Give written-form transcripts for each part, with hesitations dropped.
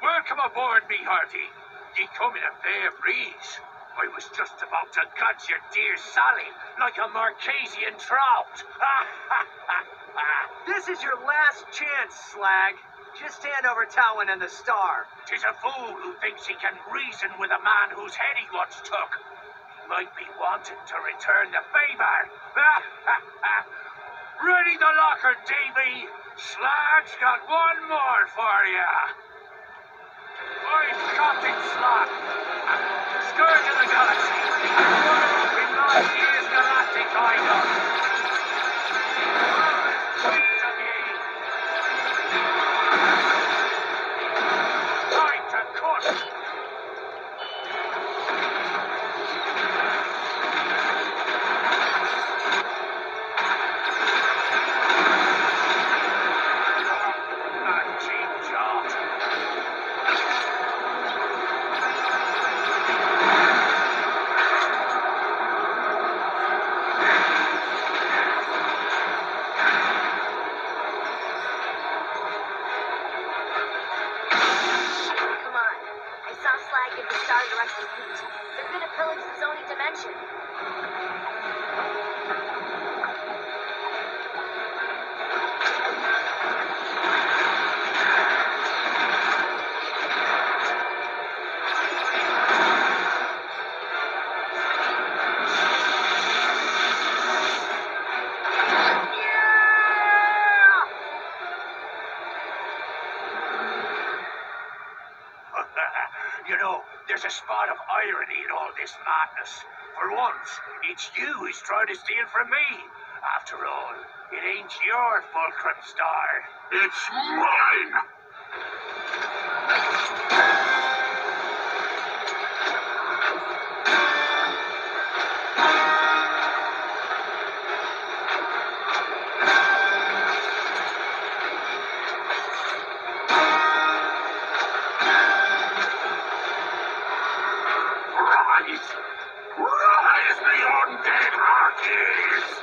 Welcome aboard, me hearty. Ye come in a fair breeze. I was just about to catch your dear Sally like a Marquesian trout. This is your last chance, Slag. Just hand over Talwyn and the star. 'Tis a fool who thinks he can reason with a man whose head he once took. He might be wanting to return the favor. Ready the locker, Davy. Slag's got one more for ya. I'm Captain Slag, Scourge of the Galaxy, and runner-up in last year's Galactic Idol. Wait of ye. Time to cut. They're gonna pillage the Zoni dimension. You know, there's a spot of irony in all this madness. For once, it's you who's trying to steal from me. After all, it ain't your fulcrum star. It's mine! Rise the undead hearties!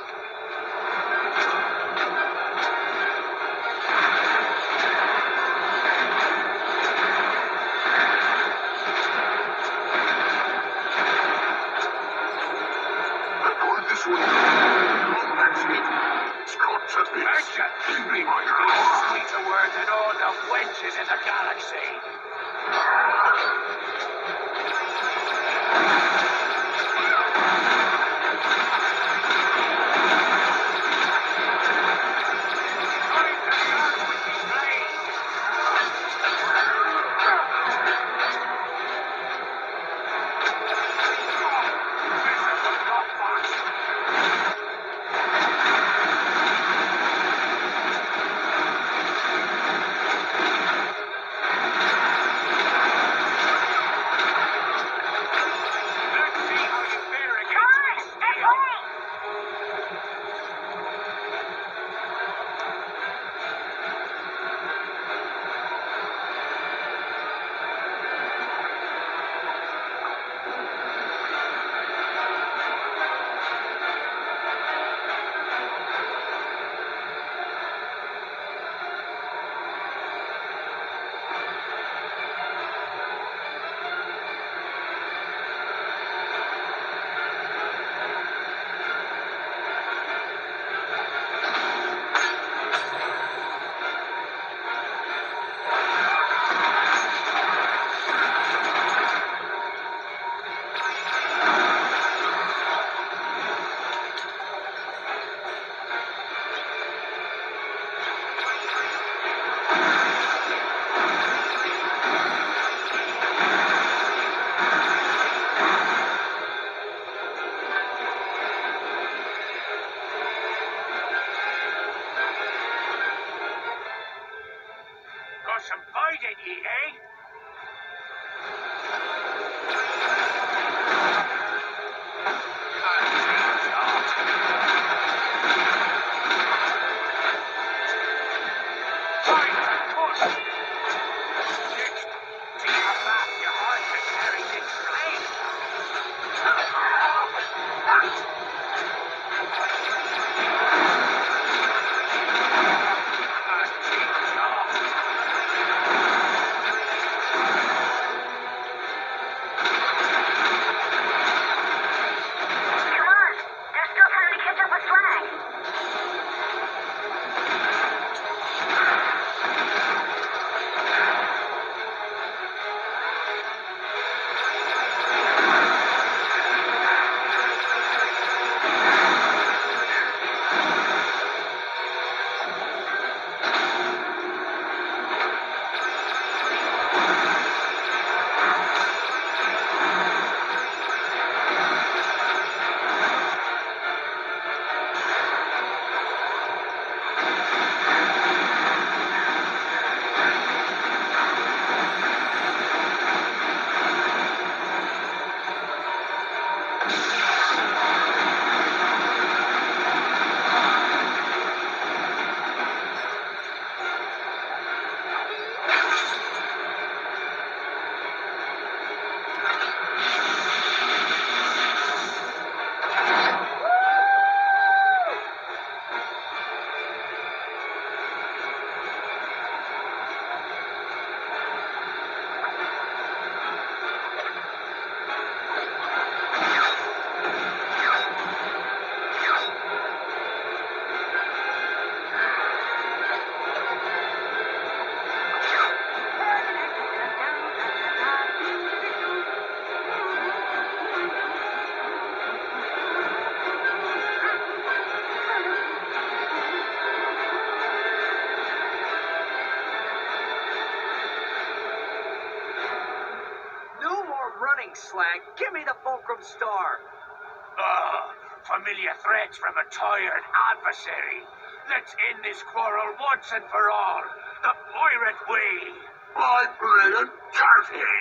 Slag. Give me the Fulcrum Star. Familiar threats from a tired adversary. Let's end this quarrel once and for all. The pirate way. I play a dirty.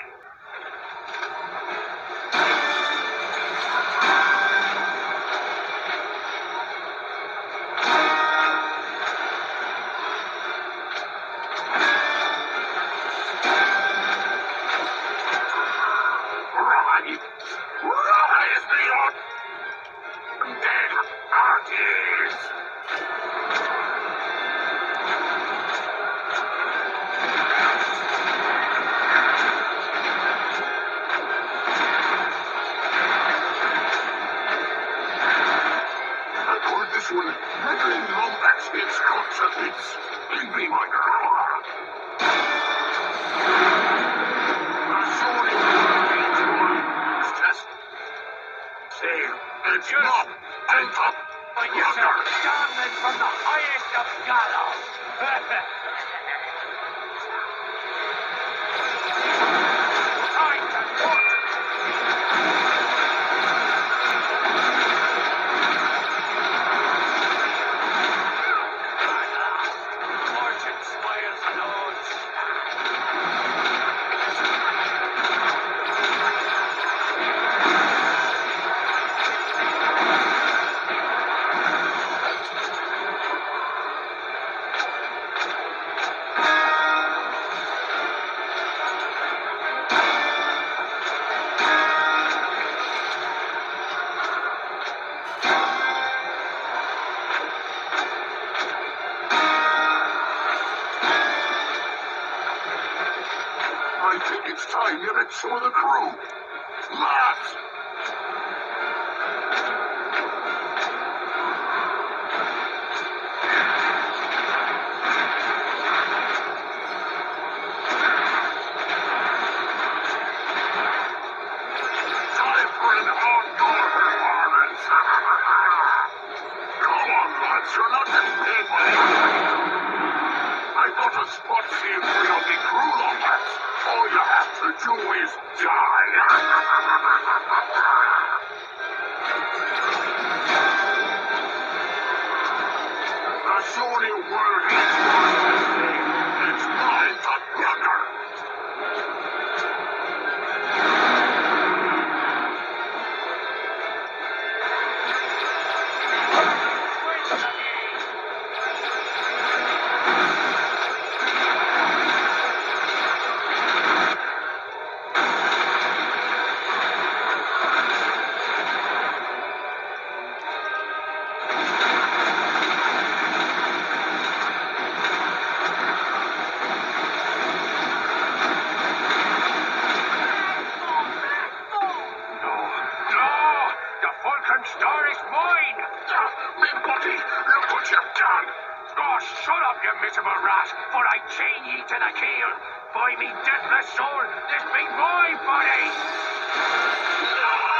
Rise beyond dead parties. I call this one Meddling Lombax its consequence. In me, my girl. Sorry, test. Sail, it's not, and up. But you're damned from the highest of gallows. Time to put. Fortune smiles nods. I think it's time you met some of the crew. Lads! Time for an encore performance. Come on, lads, you're not getting paid by the hour. I got a spot saved for your big crew, Lombax. All you have to do is die. The Sony world has lost its name. It's time to plunder. Star is mine! Me buddy, look what you've done. Oh, shut up, you miserable rat, for I chain ye to the keel. By me deathless soul, this be my body! No!